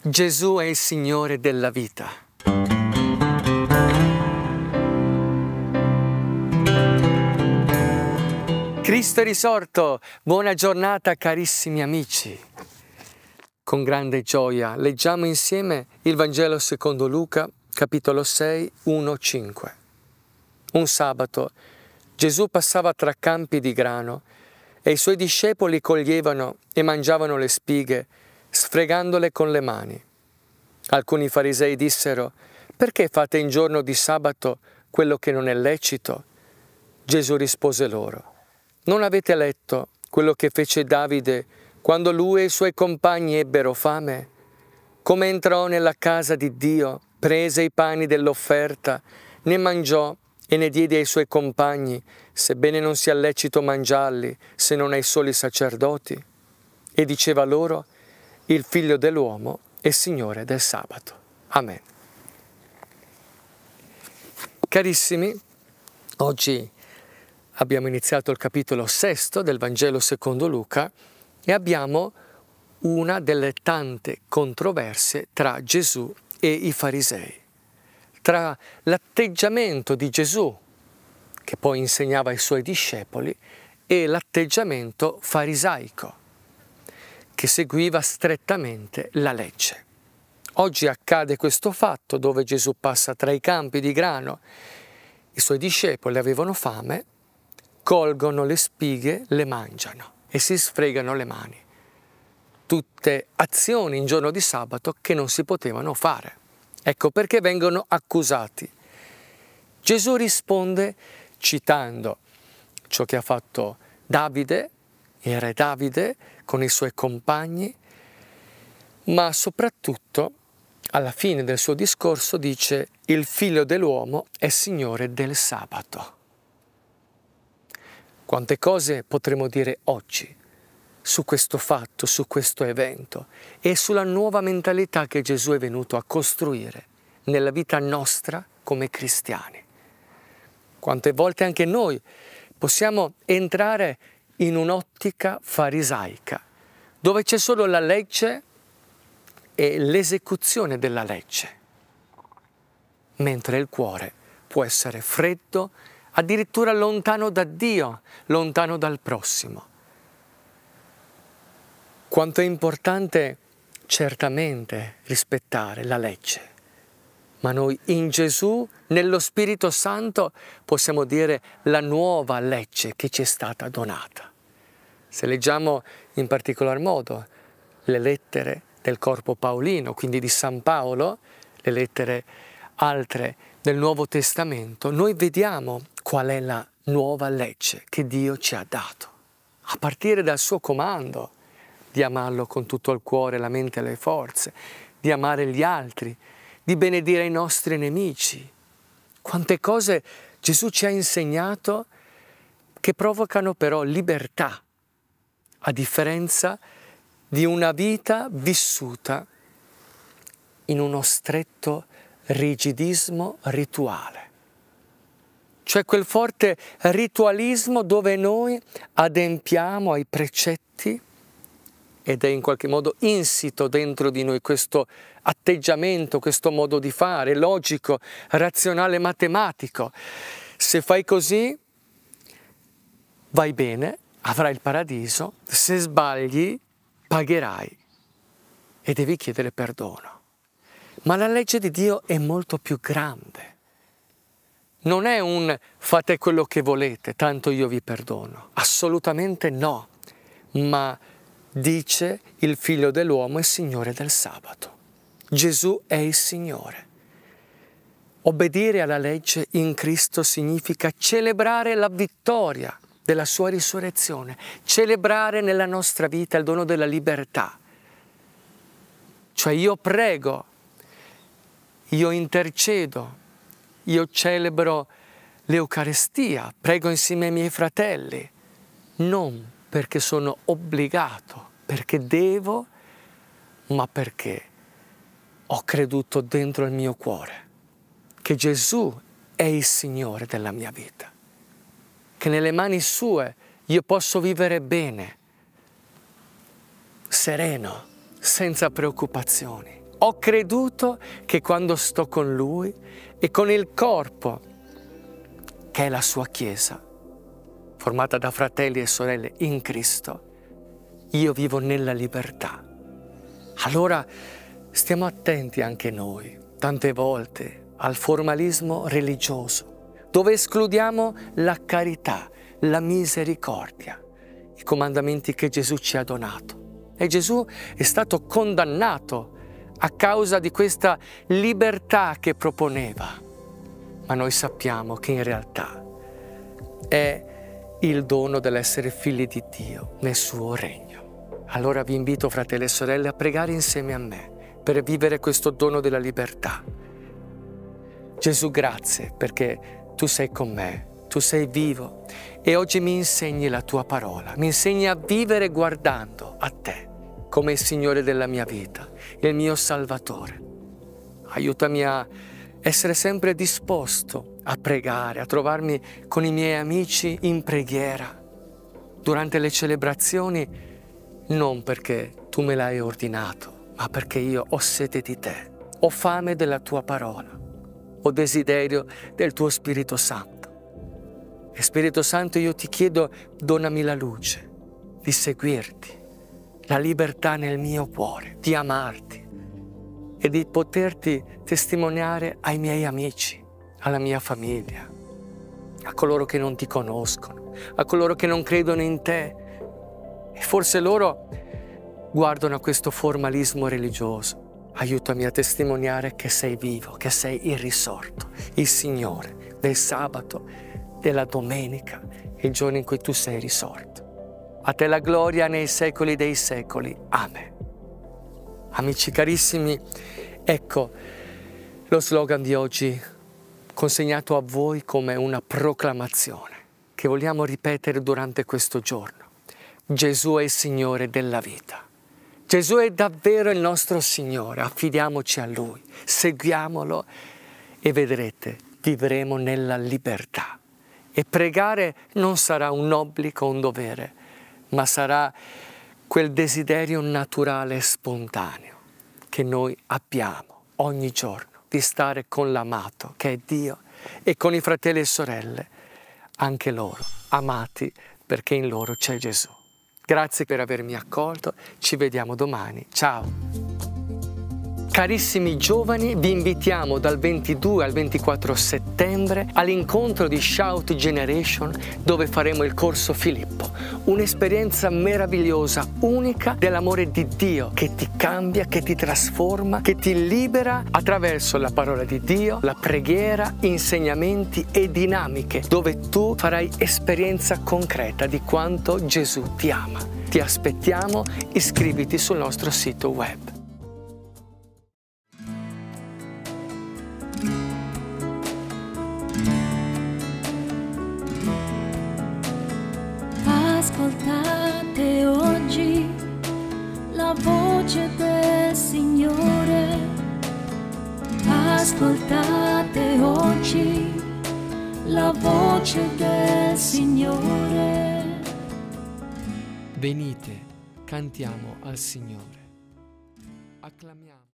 Gesù è il Signore della vita. Cristo è risorto! Buona giornata carissimi amici! Con grande gioia leggiamo insieme il Vangelo secondo Luca, capitolo 6, 1-5. Un sabato Gesù passava tra campi di grano e i suoi discepoli coglievano e mangiavano le spighe, sfregandole con le mani. Alcuni farisei dissero: «Perché fate in giorno di sabato quello che non è lecito?» Gesù rispose loro: «Non avete letto quello che fece Davide quando lui e i suoi compagni ebbero fame? Come entrò nella casa di Dio, prese i pani dell'offerta, ne mangiò e ne diede ai suoi compagni, sebbene non sia lecito mangiarli se non ai soli sacerdoti. E diceva loro: il Figlio dell'uomo è Signore del sabato». Amen. Carissimi, oggi abbiamo iniziato il capitolo 6 del Vangelo secondo Luca e abbiamo una delle tante controversie tra Gesù e i farisei, tra l'atteggiamento di Gesù, che poi insegnava ai suoi discepoli, e l'atteggiamento farisaico, che seguiva strettamente la legge. Oggi accade questo fatto dove Gesù passa tra i campi di grano, i suoi discepoli avevano fame, colgono le spighe, le mangiano e si sfregano le mani. Tutte azioni in giorno di sabato che non si potevano fare. Ecco perché vengono accusati. Gesù risponde citando ciò che ha fatto Davide, il re Davide, con i suoi compagni, ma soprattutto alla fine del suo discorso dice: il Figlio dell'uomo è Signore del sabato. Quante cose potremmo dire oggi su questo fatto, su questo evento e sulla nuova mentalità che Gesù è venuto a costruire nella vita nostra come cristiani. Quante volte anche noi possiamo entrare in un'ottica farisaica, dove c'è solo la legge e l'esecuzione della legge, mentre il cuore può essere freddo, addirittura lontano da Dio, lontano dal prossimo. Quanto è importante certamente rispettare la legge, ma noi in Gesù, nello Spirito Santo, possiamo dire la nuova legge che ci è stata donata. Se leggiamo in particolar modo le lettere del corpo paolino, quindi di San Paolo, le lettere altre del Nuovo Testamento, noi vediamo qual è la nuova legge che Dio ci ha dato, a partire dal suo comando di amarlo con tutto il cuore, la mente e le forze, di amare gli altri, di benedire i nostri nemici. Quante cose Gesù ci ha insegnato che provocano però libertà, a differenza di una vita vissuta in uno stretto rigidismo rituale. Cioè quel forte ritualismo dove noi adempiamo ai precetti ed è in qualche modo insito dentro di noi questo atteggiamento, questo modo di fare, logico, razionale, matematico. Se fai così, vai bene, avrai il paradiso, se sbagli, pagherai e devi chiedere perdono. Ma la legge di Dio è molto più grande. Non è un fate quello che volete, tanto io vi perdono. Assolutamente no. Ma dice il Figlio dell'uomo è Signore del sabato. Gesù è il Signore. Obbedire alla legge in Cristo significa celebrare la vittoria della sua risurrezione, celebrare nella nostra vita il dono della libertà. Cioè io prego, io intercedo, io celebro l'Eucaristia, prego insieme ai miei fratelli, non perché sono obbligato, perché devo, ma perché ho creduto dentro il mio cuore che Gesù è il Signore della mia vita, che nelle mani sue io posso vivere bene, sereno, senza preoccupazioni. Ho creduto che quando sto con Lui e con il corpo, che è la sua Chiesa, formata da fratelli e sorelle in Cristo, io vivo nella libertà. Allora stiamo attenti anche noi, tante volte, al formalismo religioso, dove escludiamo la carità, la misericordia, i comandamenti che Gesù ci ha donato. E Gesù è stato condannato a causa di questa libertà che proponeva. Ma noi sappiamo che in realtà è il dono dell'essere figli di Dio nel suo regno. Allora vi invito, fratelli e sorelle, a pregare insieme a me per vivere questo dono della libertà. Gesù, grazie perché tu sei con me, tu sei vivo e oggi mi insegni la tua parola, mi insegni a vivere guardando a te come il Signore della mia vita, il mio Salvatore. Aiutami a essere sempre disposto a pregare, a trovarmi con i miei amici in preghiera durante le celebrazioni, non perché tu me l'hai ordinato, ma perché io ho sete di te, ho fame della tua parola, ho desiderio del tuo Spirito Santo. E Spirito Santo, io ti chiedo, donami la luce di seguirti, la libertà nel mio cuore, di amarti e di poterti testimoniare ai miei amici, alla mia famiglia, a coloro che non ti conoscono, a coloro che non credono in te. E forse loro guardano a questo formalismo religioso. Aiutami a testimoniare che sei vivo, che sei il risorto, il Signore del sabato, della domenica, il giorno in cui tu sei risorto. A te la gloria nei secoli dei secoli. Amen. Amici carissimi, ecco lo slogan di oggi consegnato a voi come una proclamazione che vogliamo ripetere durante questo giorno. Gesù è il Signore della vita. Gesù è davvero il nostro Signore, affidiamoci a Lui, seguiamolo e vedrete, vivremo nella libertà. E pregare non sarà un obbligo, un dovere, ma sarà quel desiderio naturale e spontaneo che noi abbiamo ogni giorno di stare con l'amato, che è Dio, e con i fratelli e sorelle, anche loro, amati perché in loro c'è Gesù. Grazie per avermi accolto, ci vediamo domani, ciao! Carissimi giovani, vi invitiamo dal 22 al 24 settembre all'incontro di Shout Generation, dove faremo il corso Filippo, un'esperienza meravigliosa, unica dell'amore di Dio che ti cambia, che ti trasforma, che ti libera attraverso la parola di Dio, la preghiera, insegnamenti e dinamiche, dove tu farai esperienza concreta di quanto Gesù ti ama. Ti aspettiamo, iscriviti sul nostro sito web. Ascoltate oggi la voce del Signore. Ascoltate oggi la voce del Signore. Venite, cantiamo al Signore. Acclamiamo.